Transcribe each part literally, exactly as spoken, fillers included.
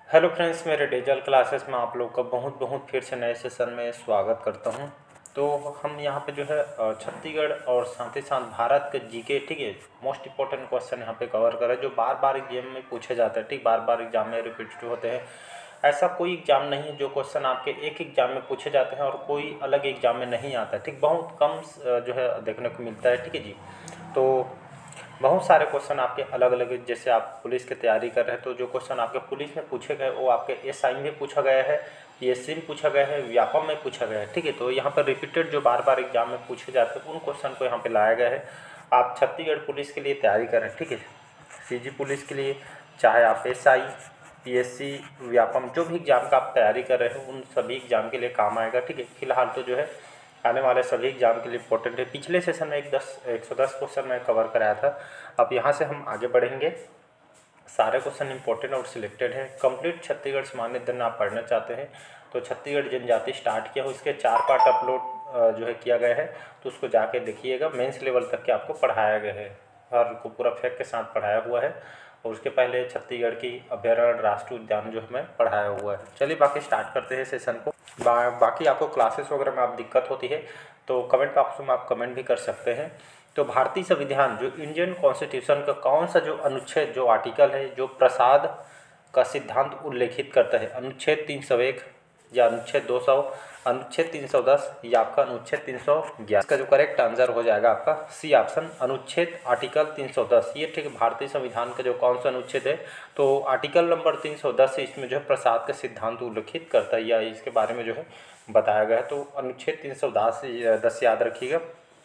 Hello friends, मेरे digital classes में आप लोग का बहुत बहुत फिर से नए सेशन में स्वागत करता हूं। तो हम यहां पे जो है अ, छत्तीसगढ़ और साथ ही साथ भारत के जीके, ठीक है, मोस्ट इंपॉर्टेंट क्वेश्चन यहां पे कवर करें जो बार बार एग्जाम में पूछे जाते हैं। ठीक, बार बार एग्जाम में रिपीटेड होते हैं। ऐसा कोई एग्जाम नहीं है जो क्वेश्चन आपके एक एग्जाम में पूछे जाते हैं और कोई अलग एग्जाम में नहीं आता है। ठीक, बहुत कम अ, जो है देखने को मिलता है। ठीक है जी। तो बहुत सारे क्वेश्चन आपके अलग अलग, जैसे आप पुलिस की तैयारी कर रहे हैं तो जो क्वेश्चन आपके पुलिस में पूछे गए वो आपके एसआई में पूछा गया है, पीएससी में पूछा गया है, व्यापम में पूछा गया है। ठीक है, तो यहाँ पर रिपीटेड जो बार बार एग्जाम में पूछे जाते हैं उन क्वेश्चन को यहाँ पे लाया गया है। आप छत्तीसगढ़ पुलिस के लिए तैयारी करें, ठीक है, सीजी पुलिस के लिए, चाहे आप एसआई, पीएससी, व्यापम, जो भी एग्जाम का आप तैयारी कर रहे हो उन सभी एग्जाम के लिए काम आएगा। ठीक है, फिलहाल तो जो है आने वाले सभी एग्जाम के लिए इंपॉर्टेंट है। पिछले सेशन में एक दस एक सौ दस क्वेश्चन मैं कवर कराया था। अब यहाँ से हम आगे बढ़ेंगे। सारे क्वेश्चन इंपॉर्टेंट और सिलेक्टेड हैं। कंप्लीट छत्तीसगढ़ सामान्य अध्ययन आप पढ़ना चाहते हैं तो छत्तीसगढ़ जनजाति स्टार्ट किया हो, इसके चार पार्ट अपलोड जो है किया गया है, तो उसको जाके देखिएगा। मेंस लेवल तक के आपको पढ़ाया गया है, हर को पूरा फैक्ट के साथ पढ़ाया हुआ है। और उसके पहले छत्तीसगढ़ की अभ्यारण्य राष्ट्रीय उद्यान जो हमें पढ़ाया हुआ है। चलिए बाकी स्टार्ट करते हैं सेशन को। बा, बाकी आपको क्लासेस वगैरह में आप दिक्कत होती है तो कमेंट बॉक्स में आप कमेंट भी कर सकते हैं। तो भारतीय संविधान जो इंडियन कॉन्स्टिट्यूशन का कौन सा जो अनुच्छेद, जो आर्टिकल है जो प्रसाद का सिद्धांत उल्लेखित करता है? अनुच्छेद तीन सौ एक या अनुच्छेद दो सौ, अनुच्छेद तीन सौ दस या आपका अनुच्छेद तीन सौ ग्यारह। इसका जो करेक्ट आंसर हो जाएगा आपका सी ऑप्शन, अनुच्छेद आर्टिकल तीन सौ दस। ये ठीक है, भारतीय संविधान का जो कौन सा अनुच्छेद है तो आर्टिकल नंबर तीन सौ दस से इसमें जो है प्रसाद का सिद्धांत उल्लेखित करता है या इसके बारे में जो है बताया गया है। तो अनुच्छेद तीन सौ दस दस याद रखिएगा,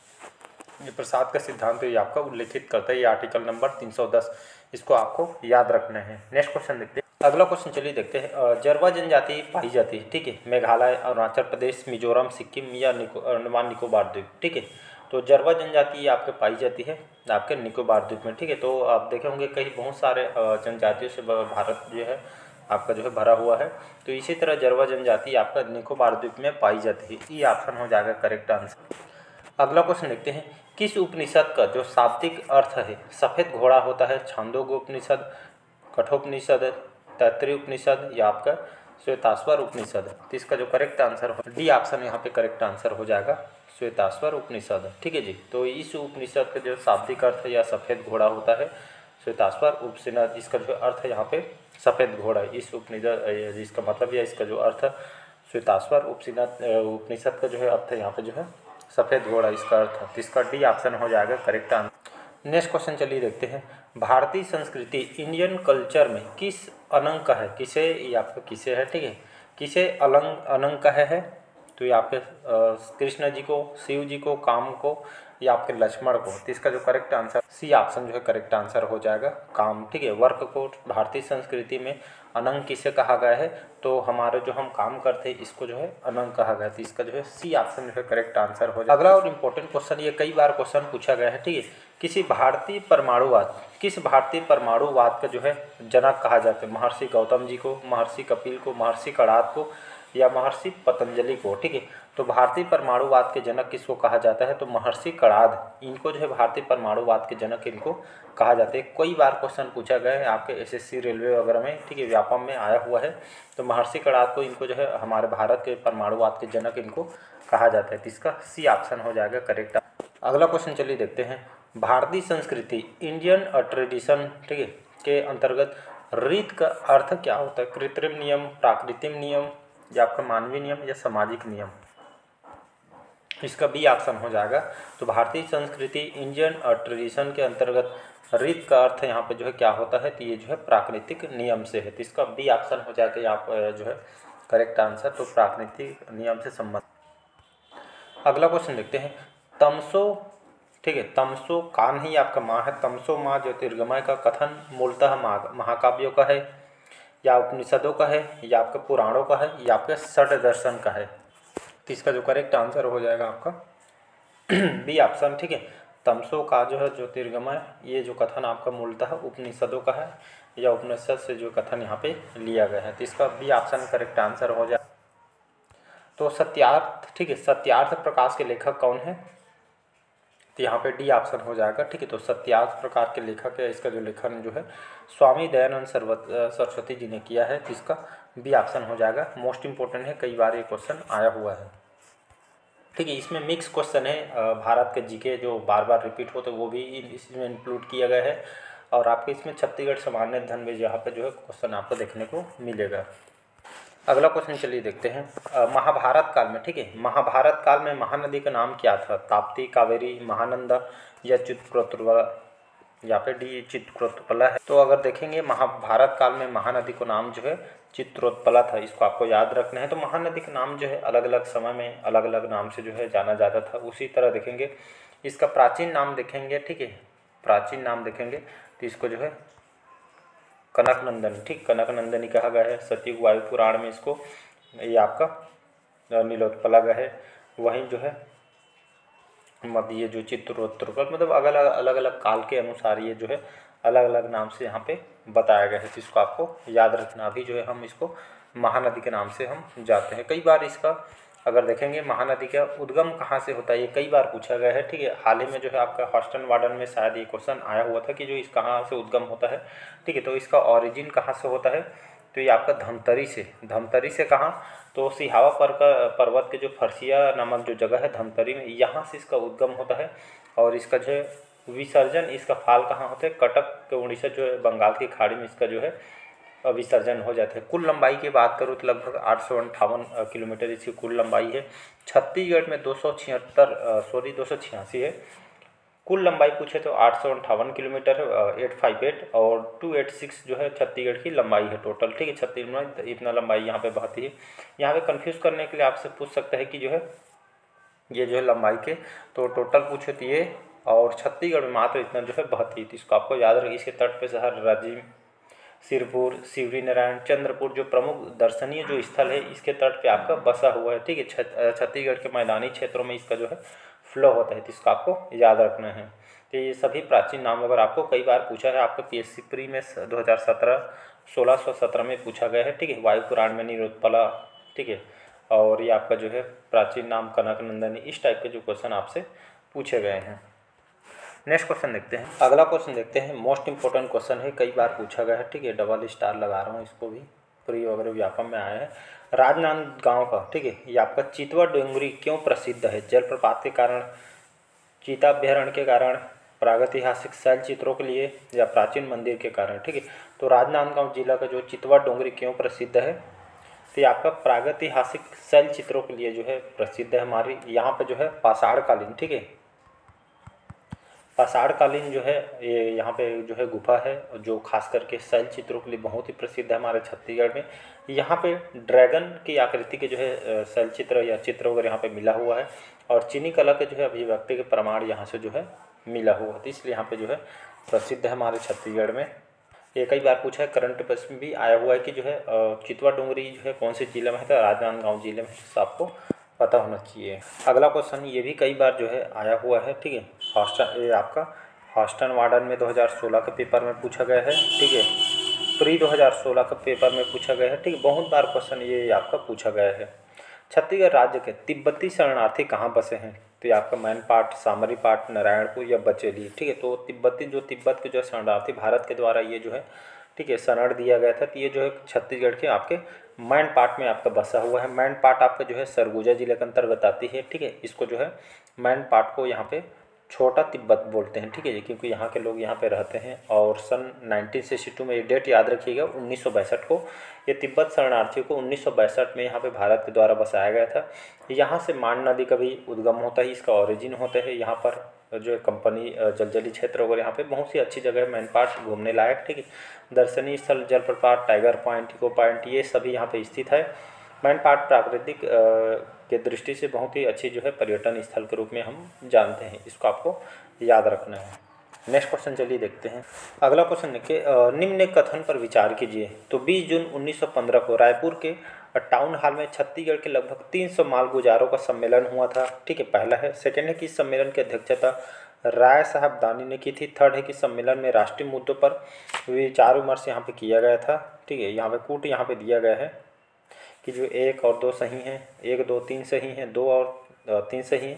ये प्रसाद का सिद्धांत ये आपका उल्लेखित करता है, ये आर्टिकल नंबर तीन सौ दस, इसको आपको याद रखना है। नेक्स्ट क्वेश्चन देखते हैं। अगला क्वेश्चन चलिए देखते हैं। जरवा जनजाति पाई जाती है, ठीक है, मेघालय, अरुणाचल प्रदेश, मिजोरम, सिक्किम या निको अंडमान निकोबार द्वीप। ठीक है, तो जरवा जनजाति आपके पाई जाती है आपके निकोबार द्वीप में। ठीक है, तो आप देखे होंगे कहीं बहुत सारे जनजातियों से भारत जो है आपका जो है भरा हुआ है, तो इसी तरह जरवा जनजाति आपका निकोबार द्वीप में पाई जाती है। ये ऑप्शन हो जाएगा करेक्ट आंसर। अगला क्वेश्चन देखते हैं। किस उपनिषद का जो शाब्दिक अर्थ है सफ़ेद घोड़ा होता है? छांदोग्य उपनिषद, कठोपनिषद, तैत्तिरीय उपनिषद या आपका श्वेताश्वर उपनिषद? तो इसका जो करेक्ट आंसर हो डी ऑप्शन यहाँ पे करेक्ट आंसर हो जाएगा, श्वेताश्वर उपनिषद। ठीक है जी, तो इस उपनिषद का जो शाब्दिक अर्थ या सफ़ेद घोड़ा होता है श्वेताश्वर उपनिषद, इसका जो अर्थ है यहाँ पे सफ़ेद घोड़ा, इस उपनिषद इसका मतलब या इसका जो अर्थ श्वेताश्वर उपनिषद उपनिषद का जो है अर्थ यहाँ पे जो है सफ़ेद घोड़ा, इसका अर्थ है। तो इसका डी ऑप्शन हो जाएगा करेक्ट आंसर। नेक्स्ट क्वेश्चन चलिए देखते हैं। भारतीय संस्कृति इंडियन कल्चर में किस अनंग का है? किसे, ये आपका किसे है, ठीक है, किसे अलंग अनंग का है, है तो ये आपके कृष्ण जी को, शिव जी को, काम को या आपके लक्ष्मण को? तो इसका जो करेक्ट आंसर सी ऑप्शन जो है करेक्ट आंसर हो जाएगा, काम। ठीक है, वर्क को भारतीय संस्कृति में अनंग किसे कहा गया है? तो हमारे जो हम काम करते हैं इसको जो है अनंग कहा गया है। तो इसका जो है सी ऑप्शन जो है करेक्ट आंसर हो जाएगा। अगला और इम्पोर्टेंट क्वेश्चन, ये कई बार क्वेश्चन पूछा गया है, ठीक है, किसी भारतीय परमाणुवाद किस भारतीय परमाणुवाद का जो है जनक कहा जाता है? महर्षि गौतम जी को, महर्षि कपिल को, महर्षि कणाद को या महर्षि पतंजलि को? ठीक है, तो भारतीय परमाणुवाद के जनक किसको कहा जाता है? तो महर्षि कणाद, इनको जो है भारतीय परमाणुवाद के जनक इनको कहा जाता है। कई बार क्वेश्चन पूछा गया है आपके एसएससी रेलवे वगैरह में, ठीक है, व्यापम में आया हुआ है। तो महर्षि कणाद को इनको जो है हमारे भारत के परमाणुवाद के जनक इनको कहा जाता है। तो इसका सी ऑप्शन हो जाएगा करेक्ट। अगला क्वेश्चन चलिए देखते हैं। भारतीय संस्कृति इंडियन ट्रेडिशन, ठीक है, के अंतर्गत रीत का अर्थ क्या होता है? कृत्रिम नियम, प्राकृतिक नियम या आपका मानवीय नियम या सामाजिक नियम? इसका बी ऑप्शन हो जाएगा। तो भारतीय संस्कृति इंडियन ट्रेडिशन के अंतर्गत रीत का अर्थ यहाँ पे जो है क्या होता है? तो ये जो है प्राकृतिक नियम से है। तो इसका बी ऑप्शन हो जाएगा यहाँ पर जो है करेक्ट आंसर, तो प्राकृतिक नियम से संबंध। अगला क्वेश्चन देखते हैं। तमसो, ठीक है, तमसो का नहीं आपका माँ है, तमसो माँ ज्योतिर्गमय का कथन मूलतः महाकाव्यों का है या उपनिषदों का है या आपके पुराणों का है या आपके षड दर्शन का है? तो इसका जो करेक्ट आंसर हो जाएगा आपका बी ऑप्शन। ठीक है, तमसो का जो है ज्योतिर्गमय, ये जो कथन आपका मूलतः उपनिषदों का है या उपनिषद से जो कथन यहाँ पे लिया गया है। तो इसका बी ऑप्शन करेक्ट आंसर हो जाए। तो सत्यार्थ, ठीक है, सत्यार्थ प्रकाश के लेखक कौन है? तो यहाँ पे डी ऑप्शन हो जाएगा। ठीक है, तो सत्याग्रह प्रकार के लेखक है, इसका जो लेखन जो है स्वामी दयानंद सरवत सरस्वती जी ने किया है, जिसका बी ऑप्शन हो जाएगा। मोस्ट इंपॉर्टेंट है, कई बार ये क्वेश्चन आया हुआ है। ठीक है, इसमें मिक्स क्वेश्चन है, भारत के जीके जो बार बार रिपीट होते वो भी इसमें इंक्लूड किया गया है। और आपके इसमें छत्तीसगढ़ सामान्य धन भी यहाँ पे जो है क्वेश्चन आपको देखने को मिलेगा। अगला क्वेश्चन चलिए देखते हैं, महाभारत काल में। ठीक है, महाभारत काल में महानदी का नाम क्या था? ताप्ती, कावेरी, महानंदा या चित्रकोटला? यहाँ पे डी चित्रकोटला है। तो अगर देखेंगे महाभारत काल में महानदी को नाम जो है चित्रोत्पला था, इसको आपको याद रखना है। तो महानदी का नाम जो है अलग अलग समय में अलग अलग नाम से जो है जाना जाता था। उसी तरह देखेंगे इसका प्राचीन नाम देखेंगे। ठीक है, प्राचीन नाम देखेंगे तो इसको जो है कनकनंदन, ठीक, कनकनंदनी कहा गया है। सतयुग वायु पुराण में इसको ये आपका नीलोत्पला गया है। वहीं जो है मध्य ये जो चित्रोत्तर मतलब अलग अलग अलग अलग काल के अनुसार ये जो है अलग अलग नाम से यहाँ पे बताया गया है। तो इसको आपको याद रखना। अभी जो है हम इसको महानदी के नाम से हम जाते हैं। कई बार इसका अगर देखेंगे महानदी का उद्गम कहाँ से होता है, ये कई बार पूछा गया है। ठीक है, हाल ही में जो है आपका हॉस्टन वार्डन में शायद ये क्वेश्चन आया हुआ था कि जो इस कहाँ से उद्गम होता है। ठीक है, तो इसका ओरिजिन कहाँ से होता है? तो ये आपका धमतरी से। धमतरी से कहाँ? तो सिहावा पर का पर्वत के जो फरसिया नामक जो जगह है धमतरी में, यहाँ से इसका उद्गम होता है। और इसका जो है विसर्जन, इसका फाल कहाँ होता है? कटक के उड़ीसा जो है बंगाल की खाड़ी में इसका जो है विसर्जन हो जाता है। कुल लंबाई की बात करूँ तो लगभग आठ सौ अंठावन किलोमीटर इसकी कुल लंबाई है। छत्तीसगढ़ में दो सौ छिहत्तर सॉरी दो सौ छियासी है। कुल लंबाई पूछे तो आठ सौ अंठावन किलोमीटर एट फाइव एट और टू एट सिक्स जो है छत्तीसगढ़ की लंबाई है टोटल। ठीक है, छत्तीसगढ़ में इतना लंबाई यहाँ पे बहती है। यहाँ पे कंफ्यूज करने के लिए आपसे पूछ सकता है कि जो है ये जो है लंबाई के तो टोटल पूछे तो ये और छत्तीसगढ़ में मात्र इतना जो है बहती है। तो इसको आपको याद रखिए। इसके तट पे शहर राजिम, सिरपुर, शिवरी नारायण, चंद्रपुर जो प्रमुख दर्शनीय जो स्थल है इसके तट पे आपका बसा हुआ है। ठीक है, छत्तीसगढ़ के मैदानी क्षेत्रों में इसका जो है फ्लो होता है। तो इसको आपको याद रखना है। तो ये सभी प्राचीन नाम अगर आपको कई बार पूछा है, आपको पीएससी प्री में दो हज़ार सत्रह सोलह सौ सत्रह में पूछा गया है। ठीक है, वायु पुराण में नीलोत्पला। ठीक है, और ये आपका जो है प्राचीन नाम कनकनंदनी, इस टाइप के जो क्वेश्चन आपसे पूछे गए हैं। नेक्स्ट क्वेश्चन देखते हैं। अगला क्वेश्चन देखते हैं, मोस्ट इंपॉर्टेंट क्वेश्चन है, कई बार पूछा गया है। ठीक है, डबल स्टार लगा रहा हूँ इसको भी, प्री वगैरह व्यापम में आया है। राजनांदगांव का, ठीक है, ये आपका चितवा डोंगरी क्यों प्रसिद्ध है? जलप्रपात के कारण, चीताभ्यारण्य के कारण, प्रागैतिहासिक शैल चित्रों के लिए या प्राचीन मंदिर के कारण? ठीक है, तो राजनांदगांव जिला का जो चितवा डोंगरी क्यों प्रसिद्ध है? तो ये आपका प्रागैतिहासिक शैल चित्रों के लिए जो है प्रसिद्ध है। हमारी यहाँ पे जो है पाषाण कालीन, ठीक है, पाषाण कालीन जो है ये यहाँ पे जो है गुफा है जो खास करके शैल चित्रों के लिए बहुत ही प्रसिद्ध है हमारे छत्तीसगढ़ में। यहाँ पे ड्रैगन की आकृति के जो है शैल चित्र या चित्र वगैरह यहाँ पे मिला हुआ है और चीनी कला के जो है अभिव्यक्ति के प्रमाण यहाँ से जो है मिला हुआ है, इसलिए यहाँ पे जो है प्रसिद्ध है हमारे छत्तीसगढ़ में। ये कई बार पूछा है, करंट अफेयर्स में भी आया हुआ है कि जो है चितवा डोंगरी जो है कौन से जिले में है? तो राजनांदगांव जिले में है, तो आपको पता होना चाहिए। अगला क्वेश्चन ये भी कई बार जो है आया हुआ है। ठीक है, हॉस्टन, ये आपका हॉस्टन वार्डन में दो हज़ार सोलह के पेपर में पूछा गया है। ठीक है, प्री दो हज़ार सोलह के पेपर में पूछा गया है। ठीक है, बहुत बार क्वेश्चन ये आपका पूछा गया है। छत्तीसगढ़ राज्य के तिब्बती शरणार्थी कहाँ बसे हैं? तो ये आपका मैनपाट, सामरी पाट, नारायणपुर या बचेली। ठीक है, तो तिब्बती जो तिब्बत के जो शरणार्थी भारत के द्वारा ये जो है ठीक है शरण दिया गया था, तो ये जो है छत्तीसगढ़ के आपके मैनपाट में आपका बसा हुआ है। मैनपाट आपका जो है सरगुजा जिले के अंतर्गत आती है। ठीक है, इसको जो है मैनपाट को यहाँ पे छोटा तिब्बत बोलते हैं। ठीक है, क्योंकि यहाँ के लोग यहाँ पे रहते हैं और सन नाइनटीन सिक्सटी टू में ये डेट याद रखिएगा, उन्नीस सौ बासठ को ये तिब्बत शरणार्थियों को उन्नीस सौ बासठ में यहाँ पे भारत के द्वारा बसाया गया था। यहाँ से मान नदी का भी उद्गम होता है, इसका ओरिजिन होता है यहाँ पर जो है कंपनी जलजली क्षेत्र वगैरह यहाँ पे बहुत सी अच्छी जगह है मैनपाट घूमने लायक। ठीक है, दर्शनीय स्थल जलप्रपात, टाइगर पॉइंट, इको पॉइंट, ये सभी यहाँ पे स्थित है। मैनपाट प्राकृतिक के दृष्टि से बहुत ही अच्छी जो है पर्यटन स्थल के रूप में हम जानते हैं, इसको आपको याद रखना है। नेक्स्ट क्वेश्चन चलिए देखते हैं। अगला क्वेश्चन देखिए, निम्न कथन पर विचार कीजिए। तो बीस जून उन्नीस सौ पंद्रह को रायपुर के टाउन हॉल में छत्तीसगढ़ के लगभग तीन सौ मालगुजारों का सम्मेलन हुआ था। ठीक है, पहला है। सेकेंड है कि इस सम्मेलन की अध्यक्षता राय साहब दानी ने की थी। थर्ड है कि सम्मेलन में राष्ट्रीय मुद्दों पर विचार विमर्श यहाँ पे किया गया था। ठीक है, यहाँ पे कूट यहाँ पे दिया गया है कि जो एक और दो सही हैं, एक दो तीन सही हैं, दो और तीन सही हैं,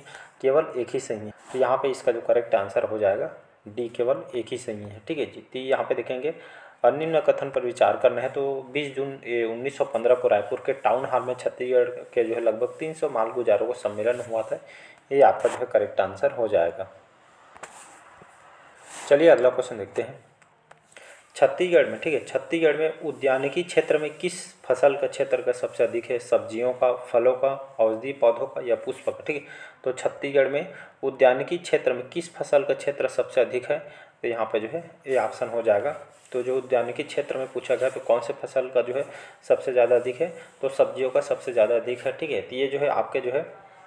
केवल एक ही सही है। तो यहाँ पे इसका जो करेक्ट आंसर हो जाएगा डी, केवल एक ही सही है। ठीक है जी। तो यहाँ पे देखेंगे निम्न कथन पर विचार करना है। तो बीस जून उन्नीस सौ पंद्रह को रायपुर के टाउन हॉल में छत्तीसगढ़ के जो है लगभग तीन सौ मालगुजारों का सम्मेलन हुआ था। ये आपका जो है करेक्ट आंसर हो जाएगा। चलिए अगला क्वेश्चन देखते हैं। छत्तीसगढ़ में, ठीक है, छत्तीसगढ़ में उद्यानिकी क्षेत्र में किस फसल का क्षेत्र का सबसे अधिक है? सब्जियों का, फलों का, औषधीय पौधों का या पुष्प का? ठीक है, तो छत्तीसगढ़ में उद्यानिकी क्षेत्र में किस फसल का क्षेत्र सबसे अधिक है? तो यहाँ पे जो है ये ऑप्शन हो जाएगा। तो जो उद्यानिकी क्षेत्र में पूछा गया तो कौन से फसल का जो है सबसे ज़्यादा अधिक है? तो सब्जियों का सबसे ज़्यादा अधिक है। ठीक है, तो ये जो है आपके जो है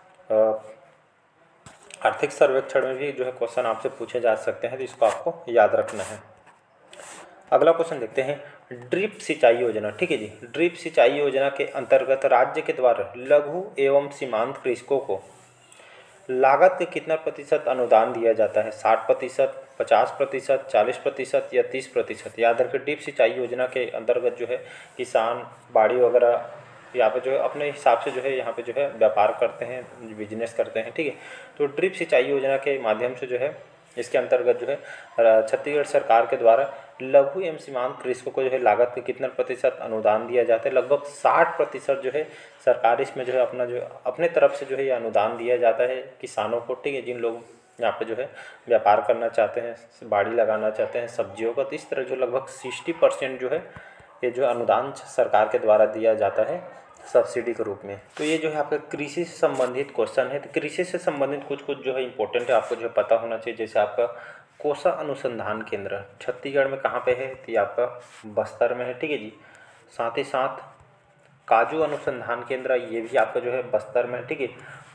आर्थिक सर्वेक्षण में भी जो है क्वेश्चन आपसे पूछे जा सकते हैं, तो इसको आपको याद रखना है। अगला क्वेश्चन देखते हैं। ड्रिप सिंचाई योजना, ठीक है जी, ड्रिप सिंचाई योजना के अंतर्गत राज्य के द्वारा लघु एवं सीमांत कृषकों को लागत के कितना प्रतिशत अनुदान दिया जाता है? साठ प्रतिशत, पचास प्रतिशत, चालीस प्रतिशत या तीस प्रतिशत? याद रखें ड्रिप सिंचाई योजना के अंतर्गत जो है किसान बाड़ी वगैरह यहाँ पे जो है अपने हिसाब से जो है यहाँ पे जो है व्यापार करते हैं, बिजनेस करते हैं। ठीक है, तो ड्रिप सिंचाई योजना के माध्यम से जो है इसके अंतर्गत जो है छत्तीसगढ़ सरकार के द्वारा लघु एवं सीमांत कृषकों को जो है लागत के कितना प्रतिशत अनुदान दिया जाता है? लगभग साठ प्रतिशत जो है सरकार इसमें जो है अपना जो अपने तरफ से जो है ये अनुदान दिया जाता है किसानों को। ठीक है, जिन लोग यहाँ पे जो है व्यापार करना चाहते हैं, बाड़ी लगाना चाहते हैं सब्जियों का, तो इस तरह जो लगभग सिक्सटी परसेंट जो है ये जो अनुदान सरकार के द्वारा दिया जाता है सब्सिडी के रूप में। तो ये जो है आपका कृषि से संबंधित क्वेश्चन है। तो कृषि से संबंधित कुछ कुछ जो है इंपॉर्टेंट है आपको जो है पता होना चाहिए। जैसे आपका कोसा अनुसंधान केंद्र छत्तीसगढ़ में कहाँ पे है? तो ये आपका बस्तर में है। ठीक है जी। साथ ही साथ काजू अनुसंधान केंद्र ये भी आपका जो है बस्तर में है। ठीक है।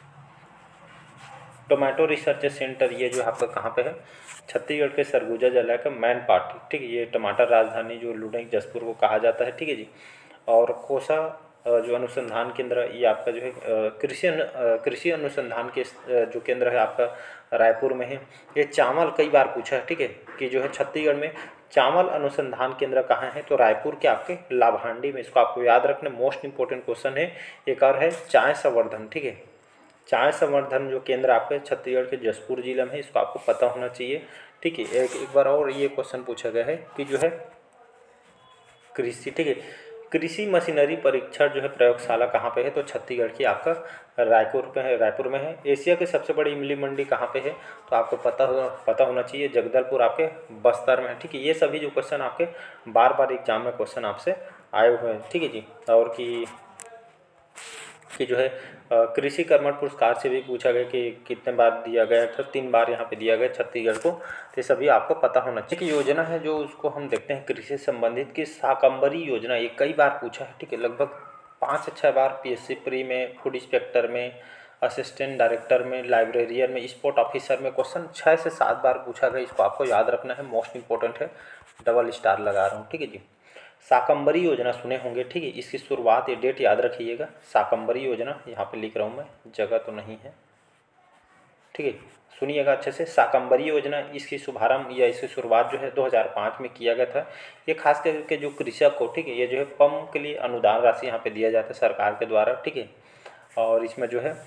टोमेटो रिसर्च सेंटर ये जो आपका कहाँ पे है? छत्तीसगढ़ के सरगुजा जिला का मैन पार्टी। ठीक है, ये टमाटर राजधानी जो लुढ़ई जसपुर को कहा जाता है। ठीक है जी। और कोसा जो अनुसंधान केंद्र ये आपका जो है कृषि कृषि अनुसंधान के जो केंद्र है आपका रायपुर में है। ये चावल कई बार पूछा है। ठीक है, कि जो है छत्तीसगढ़ में चावल अनुसंधान केंद्र कहाँ है? तो रायपुर के आपके लाभांडी में। इसको आपको याद रखना, मोस्ट इंपॉर्टेंट क्वेश्चन है। एक और है चाय संवर्धन। ठीक है, चाय संवर्धन जो केंद्र आपके छत्तीसगढ़ के जसपुर जिले में है, इसको आपको पता होना चाहिए। ठीक है, एक एक बार और ये क्वेश्चन पूछा गया है कि जो है कृषि, ठीक है, कृषि मशीनरी परीक्षण जो है प्रयोगशाला कहाँ पे है? तो छत्तीसगढ़ की आपका रायपुर पे है, रायपुर में है। एशिया की सबसे बड़ी इमली मंडी कहाँ पे है? तो आपको पता हो पता होना चाहिए जगदलपुर आपके बस्तर में है। ठीक है, ये सभी जो क्वेश्चन आपके बार बार एग्जाम में क्वेश्चन आपसे आए हुए हैं। ठीक है जी। और कि कि जो है कृषि कर्मण पुरस्कार से भी पूछा गया कि कितने बार दिया गया था? तीन बार यहाँ पे दिया गया छत्तीसगढ़ को। तो ये सभी आपको पता होना चाहिए। एक योजना है जो उसको हम देखते हैं कृषि से संबंधित की शाकंभरी योजना, ये कई बार पूछा है। ठीक है, लगभग पाँच से छः बार पीएससी प्री में, फूड इंस्पेक्टर में, असिस्टेंट डायरेक्टर में, लाइब्रेरियन में, स्पोर्ट ऑफिसर में क्वेश्चन छः से सात बार पूछा गया। इसको आपको याद रखना है, मोस्ट इंपॉर्टेंट है, डबल स्टार लगा रहा हूँ। ठीक है जी। शाकंभरी योजना सुने होंगे। ठीक है, इसकी शुरुआत ये डेट याद रखिएगा। शाकंभरी योजना यहाँ पे लिख रहा हूँ मैं, जगह तो नहीं है। ठीक है, सुनिएगा अच्छे से। शाकंभरी योजना इसकी शुभारंभ या इसकी शुरुआत जो है दो हज़ार पाँच में किया गया था। ये खास करके जो कृषक को, ठीक है, ये जो है पंप के लिए अनुदान राशि यहाँ पे दिया जाता है सरकार के द्वारा। ठीक है, और इसमें जो है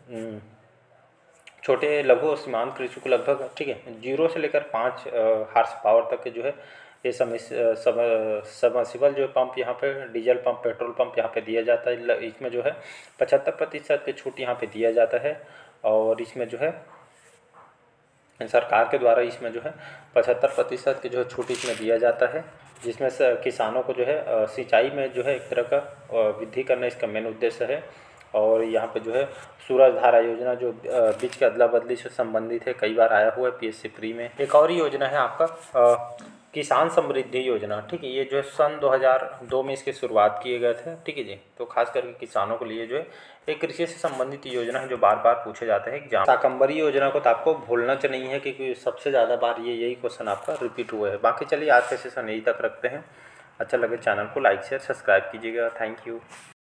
छोटे लघु और सीमांत कृषि को लगभग, ठीक है, जीरो से लेकर पाँच हार्स पावर तक के जो है ये सबमर्सिबल जो पंप यहाँ पे, डीजल पंप, पेट्रोल पंप यहाँ पे दिया जाता है। इसमें जो है पचहत्तर प्रतिशत की छूट यहाँ पे दिया जाता है। और इसमें जो है सरकार के द्वारा इसमें जो है पचहत्तर प्रतिशत की जो है छूट इसमें दिया जाता है, जिसमें से किसानों को जो है सिंचाई में जो है एक तरह का वृद्धि करना इसका मेन उद्देश्य है। और यहाँ पे जो है सूरज धारा योजना जो बीज के अदला बदली से संबंधित है, कई बार आया हुआ है पीएससी प्री में। एक और योजना है आपका आ, किसान समृद्धि योजना। ठीक है, ये जो है सन दो हज़ार दो में इसकी शुरुआत किए गए थे। ठीक है जी। तो खास करके किसानों के लिए जो है एक कृषि से संबंधित योजना है जो बार बार पूछे जाते हैं एग्जाम। शाकंभरी योजना को तो आपको भूलना तो नहीं है, क्योंकि सबसे ज़्यादा बार ये यही क्वेश्चन आपका रिपीट हुआ है। बाकी चलिए आज का सेशन यही तक रखते हैं। अच्छा लगे चैनल को लाइक शेयर सब्सक्राइब कीजिएगा। Thank you.